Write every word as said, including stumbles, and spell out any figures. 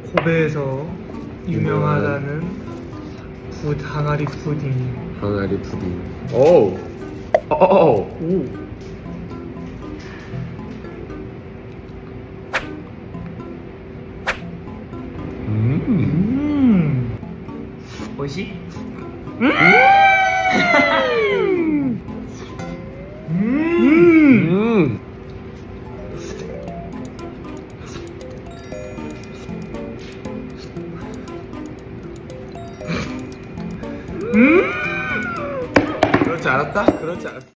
고베에서 유명하다는 푸 항아리 푸딩. 항아리 푸딩. 오. 오. 오. 음. 음. 오이시? 음. 음. 음. 음. 그럴 줄 알았다. 그럴 줄 알았어.